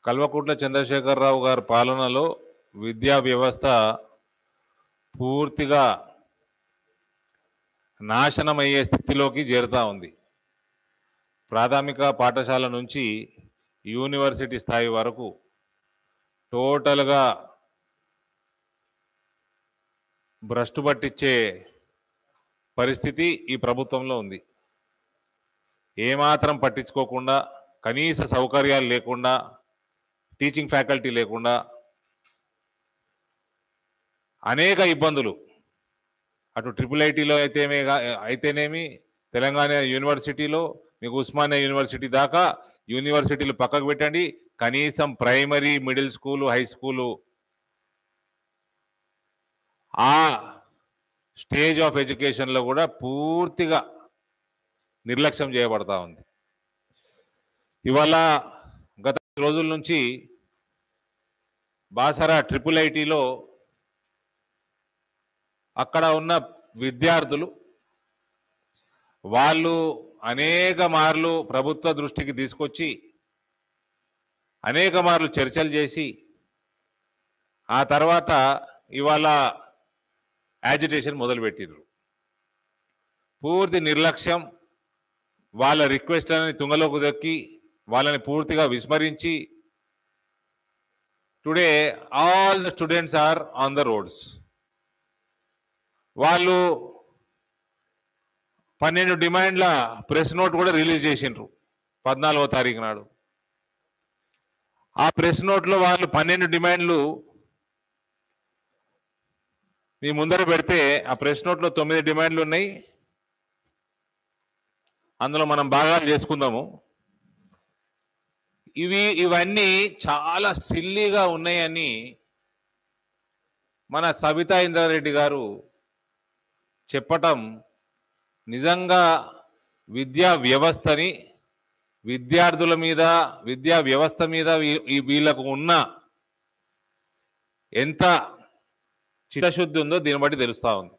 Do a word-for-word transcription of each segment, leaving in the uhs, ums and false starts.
కల్వకుంట్ల చంద్రశేఖరరావు గారి పాలనలో విద్యా వ్యవస్థ పూర్తిగా నాశనమయ్యే స్థితిలోకి చేరుతా ఉంది. ప్రాథమిక పాఠశాల నుంచి యూనివర్సిటీ స్థాయి వరకు టోటల్గా భ్రష్టు పట్టించే పరిస్థితి ఈ ప్రభుత్వంలో ఉంది. ఏమాత్రం పట్టించుకోకుండా, కనీస సౌకర్యాలు లేకుండా, టీచింగ్ ఫ్యాకల్టీ లేకుండా అనేక ఇబ్బందులు, అటు ట్రిపుల్ ఐటీలో అయితేనే అయితేనేమి, తెలంగాణ యూనివర్సిటీలో మీకు ఉస్మానియా యూనివర్సిటీ దాకా యూనివర్సిటీలు పక్కకు పెట్టండి, కనీసం primary, middle school, high school ఆ స్టేజ్ ఆఫ్ ఎడ్యుకేషన్లో కూడా పూర్తిగా నిర్లక్ష్యం చేయబడతా ఉంది. ఇవాళ గత రోజుల నుంచి బాసరా ట్రిపుల్ ఐటీలో అక్కడ ఉన్న విద్యార్థులు వాళ్ళు అనేక మార్లు ప్రభుత్వ దృష్టికి తీసుకొచ్చి అనేక మార్లు చర్చలు చేసి ఆ తర్వాత ఇవాళ యాజిటేషన్ మొదలుపెట్టిర్రు. పూర్తి నిర్లక్ష్యం, వాళ్ళ రిక్వెస్ట్లని తుంగలోకి దక్కి వాళ్ళని పూర్తిగా విస్మరించి today all the students are on the roads. వాళ్ళు పన్నెండు డిమాండ్ల ప్రెస్ నోట్ కూడా రిలీజ్ చేసిండ్రు పద్నాలుగో తారీఖు నాడు. ఆ ప్రెస్ నోట్లో వాళ్ళు పన్నెండు డిమాండ్లు మీ ముందర పెడితే ఆ ప్రెస్ నోట్లో తొమ్మిది డిమాండ్లు ఉన్నాయి. అందులో మనం భాగాలు చేసుకుందాము. ఇవి ఇవన్నీ చాలా సిల్లీగా ఉన్నాయని మన సబితా ఇంద్రారెడ్డి గారు చెప్పటం నిజంగా విద్యా వ్యవస్థని, విద్యార్థుల మీద, విద్యా వ్యవస్థ మీద ఈ వీళ్ళకు ఉన్న ఎంత చిత్తశుద్ధి ఉందో దీన్ని బట్టి తెలుస్తూ ఉంది.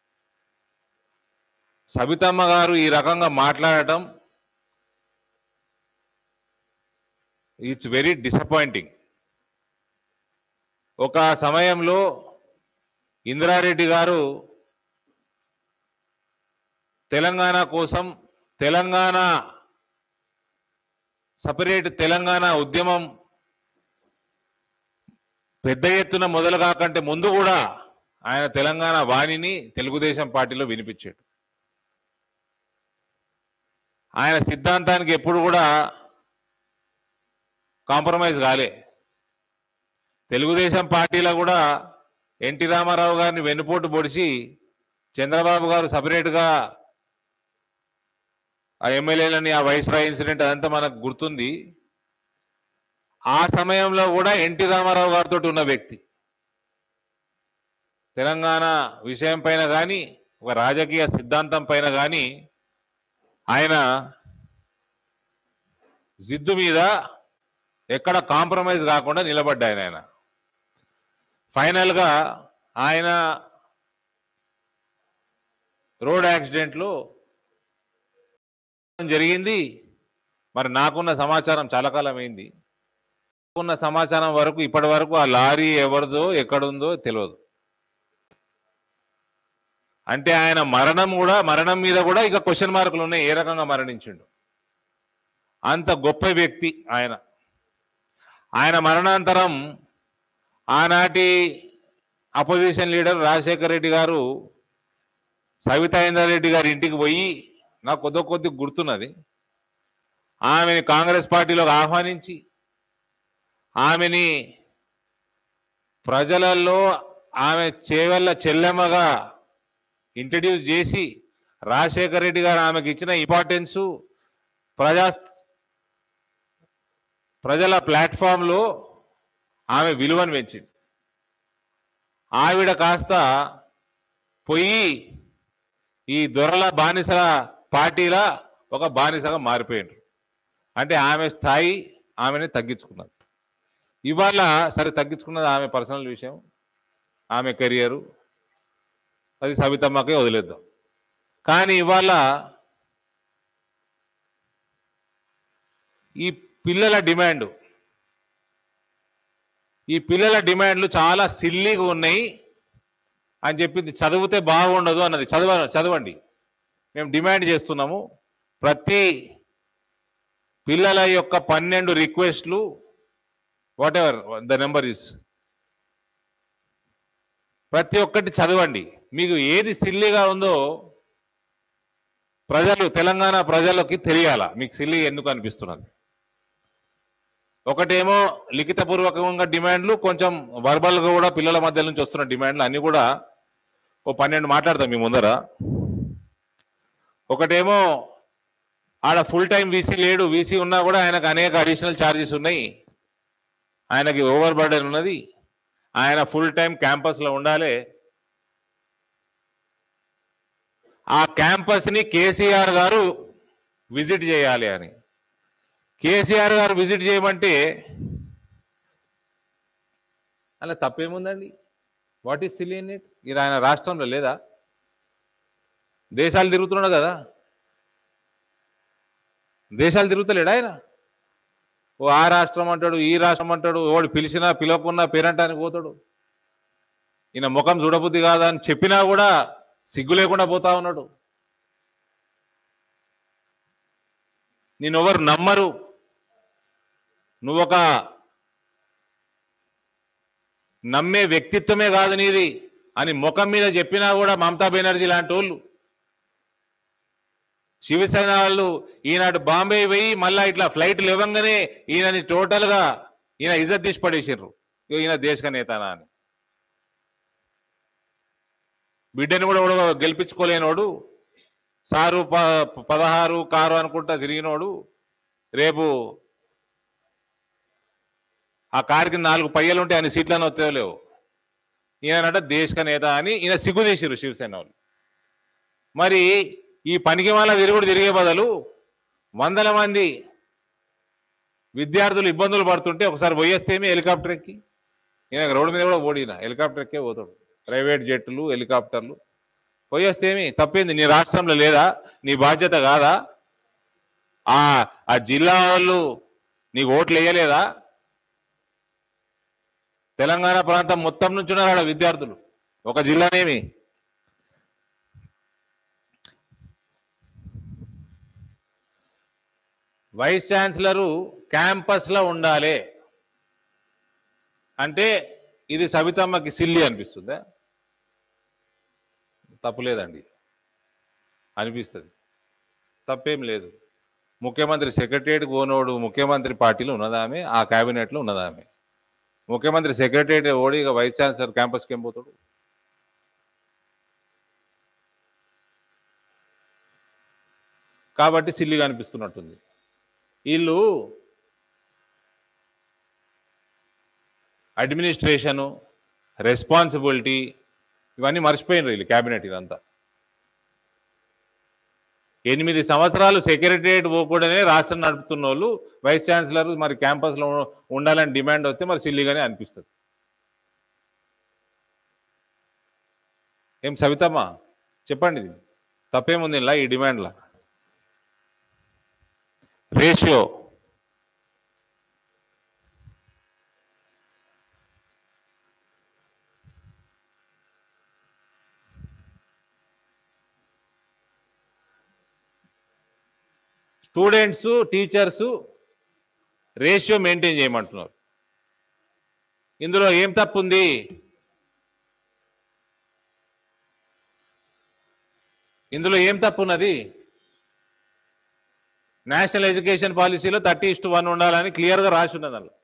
సబితమ్మ గారు ఈ రకంగా మాట్లాడటం ఇట్స్ వెరీ డిసప్పాయింటింగ్. ఒక సమయంలో ఇంద్రారెడ్డి గారు తెలంగాణ కోసం, తెలంగాణ సపరేట్ తెలంగాణ ఉద్యమం పెద్ద ఎత్తున మొదలు కాకంటే ముందు కూడా ఆయన తెలంగాణ వాణిని తెలుగుదేశం పార్టీలో వినిపించాడు. ఆయన సిద్ధాంతానికి ఎప్పుడు కూడా కాంప్రమైజ్ కాలే. తెలుగుదేశం పార్టీలో కూడా ఎన్టీ రామారావు గారిని వెన్నుపోటు పొడిచి చంద్రబాబు గారు సపరేట్గా ఆ ఎమ్మెల్యేలని, ఆ వైస్రాయ్ ఇన్సిడెంట్ అదంతా మనకు గుర్తుంది. ఆ సమయంలో కూడా ఎన్టీ రామారావు గారితో ఉన్న వ్యక్తి తెలంగాణ విషయం పైన కానీ, ఒక రాజకీయ సిద్ధాంతం పైన కానీ ఆయన జిద్దు మీద ఎక్కడ కాంప్రమైజ్ కాకుండా నిలబడ్డాయన. ఆయన ఫైనల్గా ఆయన రోడ్ యాక్సిడెంట్లో జరిగింది. మరి నాకున్న సమాచారం చాలా కాలం అయింది. నాకున్న సమాచారం వరకు ఇప్పటి వరకు ఆ లారీ ఎవరిదో ఎక్కడుందో తెలియదు. అంటే ఆయన మరణం కూడా, మరణం మీద కూడా ఇక క్వశ్చన్ మార్కులు ఉన్నాయి, ఏ రకంగా మరణించిండు. అంత గొప్ప వ్యక్తి ఆయన. ఆయన మరణాంతరం ఆనాటి అపోజిషన్ లీడర్ రాజశేఖర రెడ్డి గారు సవితా ఇంద్రారెడ్డి గారి ఇంటికి పోయి, నాకు కొద్ది కొద్ది గుర్తున్నది, ఆమెని కాంగ్రెస్ పార్టీలోకి ఆహ్వానించి ఆమెని ప్రజలలో ఆమె చేవెళ్ళ చెల్లెమ్మగా ఇంట్రడ్యూస్ చేసి రాజశేఖర రెడ్డి గారు ఆమెకి ఇచ్చిన ఇంపార్టెన్సు ప్రజా ప్రజల ప్లాట్ఫామ్లో ఆమె విలువను పెంచింది. ఆవిడ కాస్త పోయి ఈ దొరల బానిసల పార్టీల ఒక బానిసగా మారిపోయిండ్రు. అంటే ఆమె స్థాయి ఆమెని తగ్గించుకున్నది. ఇవాళ సరే తగ్గించుకున్నది ఆమె పర్సనల్ విషయం, ఆమె కెరియరు, అది సబితమ్మకే వదిలేద్దాం. కానీ ఇవాళ ఈ పిల్లల డిమాండ్, ఈ పిల్లల డిమాండ్లు చాలా సిల్లీగా ఉన్నాయి అని చెప్పింది. చదివితే బాగుండదు అన్నది. చదవ చదవండి మేము డిమాండ్ చేస్తున్నాము. ప్రతి పిల్లల యొక్క పన్నెండు రిక్వెస్ట్లు whatever the number is, ప్రతి ఒక్కటి చదవండి. మీకు ఏది సిల్లీగా ఉందో ప్రజలు, తెలంగాణ ప్రజలకి తెలియాలా మీకు సిల్లీ ఎందుకు అనిపిస్తున్నది. ఒకటేమో లిఖితపూర్వకంగా డిమాండ్లు, కొంచెం వర్బల్గా కూడా పిల్లల మధ్య నుంచి వస్తున్న డిమాండ్లు అన్ని కూడా ఓ పన్నెండు మాట్లాడతాం మీ ముందర. ఒకటేమో ఆడ ఫుల్ టైం వీసీ లేడు, వీసీ ఉన్నా కూడా ఆయనకు అనేక అడిషనల్ ఛార్జెస్ ఉన్నాయి, ఆయనకి ఓవర్ బర్డెన్ ఉన్నది, ఆయన ఫుల్ టైం క్యాంపస్లో ఉండాలి. ఆ క్యాంపస్ని కేసీఆర్ గారు విజిట్ చేయాలి అని. కేసీఆర్ గారు విజిట్ చేయమంటే అలా తప్పేముందండి? What is silly in it? ఇది ఆయన రాష్ట్రంలో లేదా? దేశాలు తిరుగుతున్నాడు కదా, దేశాలు తిరుగుతలేడు ఆయన. ఓ ఆ రాష్ట్రం అంటాడు, ఈ రాష్ట్రం అంటాడు, ఓడు పిలిచినా పిలవకున్నా పేరంటానికి పోతాడు. ఈయన ముఖం చూడబుద్ధి కాదా అని చెప్పినా కూడా సిగ్గు లేకుండా పోతా ఉన్నాడు. నేనెవరు నమ్మరు, నువ్వొక నమ్మే వ్యక్తిత్వమే కాదు నీది అని ముఖం మీద చెప్పినా కూడా మమతా బెనర్జీ లాంటి వాళ్ళు, శివసేన వాళ్ళు ఈనాడు బాంబే పోయి మళ్ళా ఇట్లా ఫ్లైట్లు ఇవ్వంగానే ఈయనని టోటల్గా ఈయన ఇజ్జత్ తీసి పడేసారు, ఈయన దేశ నేతనా అని. బిడ్డని కూడా కూడా గెలిపించుకోలేనోడు, సారు ప పదహారు కారు అనుకుంటా తిరిగినోడు, రేపు ఆ కారుకి నాలుగు పయ్యలు ఉంటే ఆయన సీట్లను వస్తలేవు, ఈయనంట దేశ నేత అని ఈయన సిగ్గు తీసిరు శివసేన వాళ్ళు. మరి ఈ పనికి మాల తిరుగుడు తిరిగే బదులు వందల మంది విద్యార్థులు ఇబ్బందులు పడుతుంటే ఒకసారి పోయేస్తేమి హెలికాప్టర్ ఎక్కి, ఈయన రోడ్డు మీద కూడా ఓడిన హెలికాప్టర్ ఎక్కే పోతాడు, ప్రైవేట్ జెట్లు హెలికాప్టర్లు పోయేస్తేమి తప్పేంది? నీ రాష్ట్రంలో లేదా? నీ బాధ్యత కాదా? ఆ ఆ జిల్లా వాళ్ళు నీకు ఓట్లు వేయలేదా? తెలంగాణ ప్రాంతం మొత్తం నుంచి ఉన్నారు ఆడ విద్యార్థులు, ఒక జిల్లానేమి. వైస్ ఛాన్సలరు క్యాంపస్లో ఉండాలి అంటే ఇది సవితమ్మకి సిల్లి అనిపిస్తుందా? తప్పులేదండి, అనిపిస్తుంది, తప్పేం లేదు. ముఖ్యమంత్రి సెక్రటరియట్ ఓనోడు ముఖ్యమంత్రి పార్టీలో ఉన్నదామె, ఆ క్యాబినెట్లో ఉన్నదామె. ముఖ్యమంత్రి సెక్రటరియట్ ఓడి ఇక వైస్ ఛాన్సలర్ క్యాంపస్కి ఏం పోతాడు? కాబట్టి సిల్లిగా అనిపిస్తున్నట్టుంది. వీళ్ళు అడ్మినిస్ట్రేషను, రెస్పాన్సిబిలిటీ ఇవన్నీ మర్చిపోయినారు వీళ్ళు క్యాబినెట్. ఇదంతా ఎనిమిది సంవత్సరాలు సెక్రటరియట్ పోకూడనే రాష్ట్రం నడుపుతున్న వాళ్ళు వైస్ ఛాన్సలర్ మరి క్యాంపస్లో ఉండాలని డిమాండ్ వస్తే మరి సిల్లిగానే అనిపిస్తుంది. ఏం సవితమ్మ చెప్పండి, ఇది తప్పేముంది ఇలా ఈ డిమాండ్లా? Ratio students teachers ratio maintain చేయమంటున్నారు. ఇందులో ఏం తప్పు ఉంది? ఇందులో ఏం తప్పు ఉన్నది? నేషనల్ ఎడ్యుకేషన్ పాలసీలో థర్టీ ఇస్టు వన్ ఉండాలని క్లియర్గా రాసి ఉన్నది. అందులో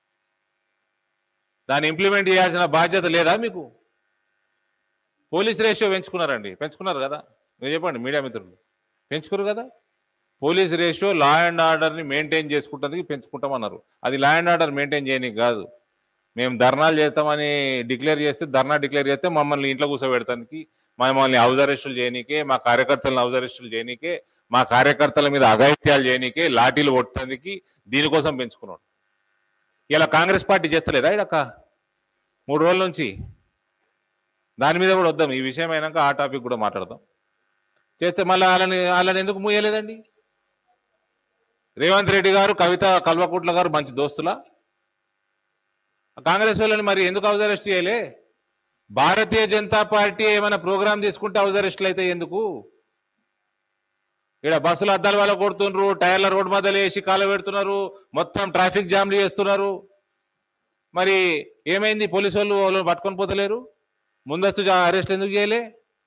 దాన్ని ఇంప్లిమెంట్ చేయాల్సిన బాధ్యత లేదా మీకు? పోలీస్ రేషియో పెంచుకున్నారండి, పెంచుకున్నారు కదా, మీరు చెప్పండి మీడియా మిత్రులు, పెంచుకున్నారు కదా. పోలీస్ రేషియో లా అండ్ ఆర్డర్ని మెయింటైన్ చేసుకుంటుంది, పెంచుకుంటామన్నారు. అది లా అండ్ ఆర్డర్ మెయింటైన్ చేయడానికి కాదు. మేము ధర్నాలు చేస్తామని డిక్లేర్ చేస్తే, ధర్నా డిక్లేర్ చేస్తే మమ్మల్ని ఇంట్లో కూర్చోబెడతానికి, మమ్మల్ని హౌస్ అరెస్టులు చేయనీకే, మా కార్యకర్తలను హౌస్ అరెస్టులు చేయనీకే, మా కార్యకర్తల మీద అఘాయిత్యాలు చేయనీకే, లాఠీలు కొట్టడానికి, దీనికోసం పెంచుకున్నాడు. ఇలా కాంగ్రెస్ పార్టీ చేస్తలేదా ఇడక్క మూడు రోజుల నుంచి? దాని మీద కూడా వద్దాం, ఈ విషయం అయినాక ఆ టాపిక్ కూడా మాట్లాడదాం. చేస్తే మళ్ళీ వాళ్ళని వాళ్ళని ఎందుకు మూయలేదండి? రేవంత్ రెడ్డి గారు, కవిత కల్వకుట్ల గారు మంచి దోస్తులా? కాంగ్రెస్ వాళ్ళని మరి ఎందుకు హౌస్ అరెస్ట్ చేయలే? భారతీయ జనతా పార్టీ ఏమైనా ప్రోగ్రామ్ తీసుకుంటే హౌస్ అరెస్టులు అయితే ఎందుకు? ఇక్కడ బస్సులు అద్దాల వల్ల కొడుతున్నారు, టైర్ల రోడ్డు మధ్యలో వేసి కాలు పెడుతున్నారు, మొత్తం ట్రాఫిక్ జామ్లు చేస్తున్నారు. మరి ఏమైంది? పోలీసు వాళ్ళు వాళ్ళు పట్టుకొని పోతలేరు? ముందస్తు అరెస్ట్ ఎందుకు చేయలే?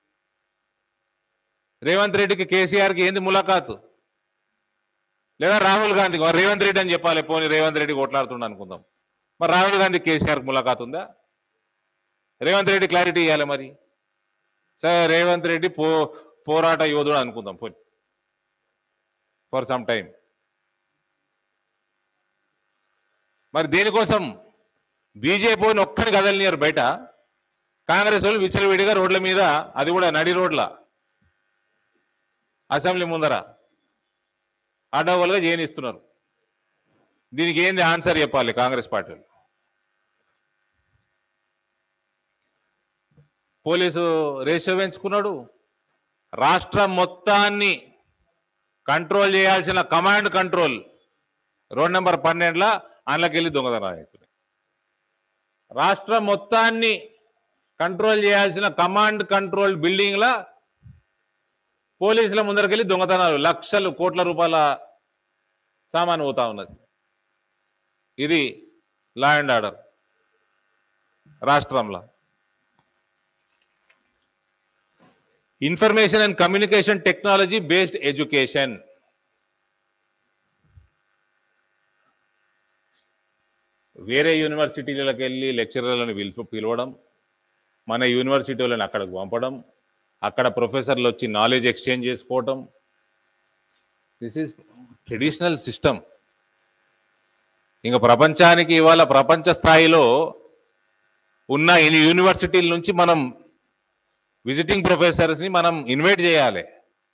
రేవంత్ రెడ్డికి కేసీఆర్కి ఏంది ములాఖాతు? లేదా రాహుల్ గాంధీకి రేవంత్ రెడ్డి అని చెప్పాలి, పోనీ రేవంత్ రెడ్డి కొట్లాడుతుండ అనుకుందాం. మరి రాహుల్ గాంధీ కేసీఆర్కి ములాఖాతు ఉందా? రేవంత్ రెడ్డి క్లారిటీ ఇవ్వాలి. మరి సరే, రేవంత్ రెడ్డి పో పోరాట యోధుడు అనుకుందాం పోనీ ఫర్ సమ్ టైం. మరి దేనికోసం బీజేపీని ఒక్కని కదలనియారు బయట, కాంగ్రెస్ వాళ్ళు విచ్చలవిడిగా రోడ్ల మీద, అది కూడా నడి రోడ్ల అసెంబ్లీ ముందర అడ్డగోలుగా చేయనిస్తున్నారు. దీనికి ఏంది ఆన్సర్ చెప్పాలి కాంగ్రెస్ పార్టీ? పోలీసు రేషియో పెంచుకున్నాడు, రాష్ట్రం మొత్తాన్ని కంట్రోల్ చేయాల్సిన కమాండ్ కంట్రోల్ రోడ్ నెంబర్ పన్నెండుల అందులోకి వెళ్ళి దొంగతనం అవుతున్నాయి. రాష్ట్రం మొత్తాన్ని కంట్రోల్ చేయాల్సిన కమాండ్ కంట్రోల్ బిల్డింగ్ల పోలీసుల ముందరకెళ్ళి దొంగతనాలు, లక్షలు కోట్ల రూపాయల సామాను పోతా ఉన్నది. ఇది లా అండ్ ఆర్డర్ రాష్ట్రంలో. Information and communication technology based education. వేరే యూనివర్సిటీలకు వెళ్ళి లెక్చరర్లను పిలుపు పిలవడం, మన యూనివర్సిటీ వాళ్ళని అక్కడికి పంపడం, అక్కడ ప్రొఫెసర్లు వచ్చి నాలెడ్జ్ ఎక్స్చేంజ్ చేసుకోవటం. This is traditional system. ఇంకా ప్రపంచానికి ఇవాళ ప్రపంచ స్థాయిలో ఉన్న యూనివర్సిటీల నుంచి మనం విజిటింగ్ ప్రొఫెసర్స్ని మనం ఇన్వైట్ చేయాలి.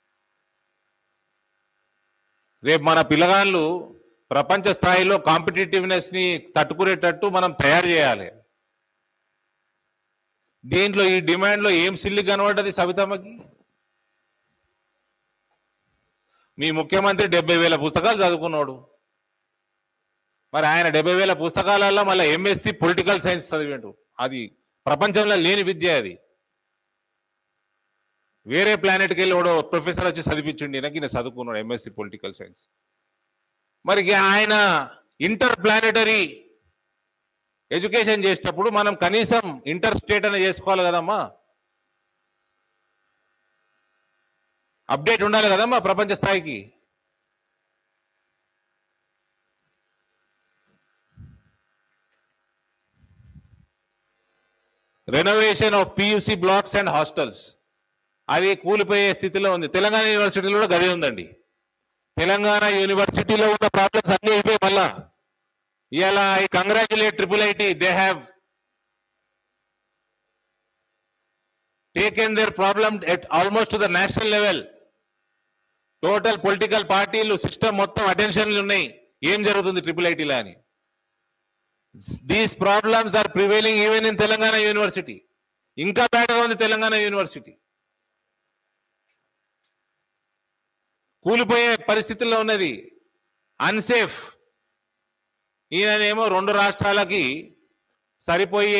రేపు మన పిల్లగాళ్ళు ప్రపంచ స్థాయిలో కాంపిటేటివ్నెస్ని తట్టుకునేటట్టు మనం తయారు చేయాలి. దీంట్లో ఈ డిమాండ్లో ఏం సిల్లి కనబడ్డది సవితమ్మకి? మీ ముఖ్యమంత్రి డెబ్బై వేల పుస్తకాలు చదువుకున్నాడు. మరి ఆయన డెబ్బై వేల పుస్తకాలలో మళ్ళీ ఎంఎస్సి పొలిటికల్ సైన్స్ చదివిండు. అది ప్రపంచంలో లేని విద్య. అది వేరే ప్లానెట్కి వెళ్ళి ఓడో ప్రొఫెసర్ వచ్చి చదివించండి, నాకు ఈయన చదువుకున్నాడు ఎంఎస్సి పొలిటికల్ సైన్స్. మరి ఆయన ఇంటర్ ప్లానెటరీ ఎడ్యుకేషన్ చేసేటప్పుడు మనం కనీసం ఇంటర్ స్టేట్ అని చేసుకోవాలి కదమ్మా, అప్డేట్ ఉండాలి కదమ్మా ప్రపంచ స్థాయికి. Renovation of PUC blocks and hostels, అది కూలిపోయే స్థితిలో ఉంది. తెలంగాణ యూనివర్సిటీలో కూడా గదే ఉందండి. తెలంగాణ యూనివర్సిటీలో ఉన్న ప్రాబ్లమ్స్ అన్ని అయిపోయి మళ్ళా ఇలా I congratulate triple IT, they have taken their problem at almost to the national level. Total political పార్టీలు సిస్టమ్ మొత్తం అటెన్షన్లు ఉన్నాయి ఏం జరుగుతుంది ట్రిపుల్ ఐటీలో అని. These problems are prevailing even in Telangana university. ఇంకా బ్యాడ్గా ఉంది తెలంగాణ యూనివర్సిటీ, కూలిపోయే పరిస్థితుల్లో ఉన్నది, అన్సేఫ్. ఈయననేమో రెండు రాష్ట్రాలకి సరిపోయే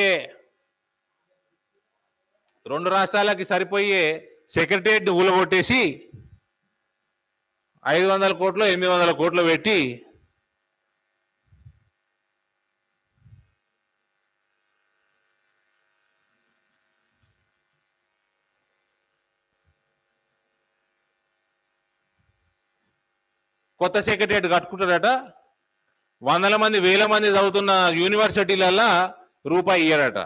రెండు రాష్ట్రాలకి సరిపోయే సెక్రటరియట్ ఊలగొట్టేసి ఐదు వందల కోట్లు ఎనిమిది వందల కోట్లు పెట్టి కొత్త సెక్రటరియట్ కట్టుకుంటారట. వందల మంది వేల మంది చదువుతున్న యూనివర్సిటీలల్లో రూపాయి ఇయ్యారట.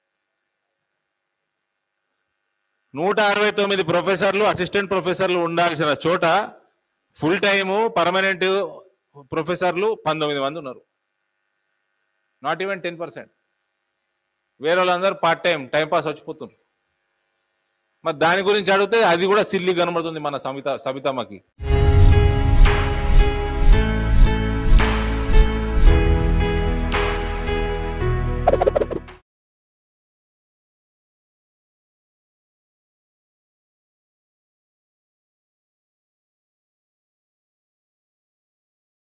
నూట అరవై తొమ్మిది ప్రొఫెసర్లు అసిస్టెంట్ ప్రొఫెసర్లు ఉండాల్సిన చోట ఫుల్ టైము పర్మనెంట్ ప్రొఫెసర్లు పంతొమ్మిది మంది ఉన్నారు. Not even ten percent. వేరే వాళ్ళందరూ పార్ట్ టైం టైంపాస్ వచ్చిపోతున్నారు. మరి దాని గురించి అడిగితే అది కూడా సిల్లి కనబడుతుంది మన సవిత సవితమ్మకి.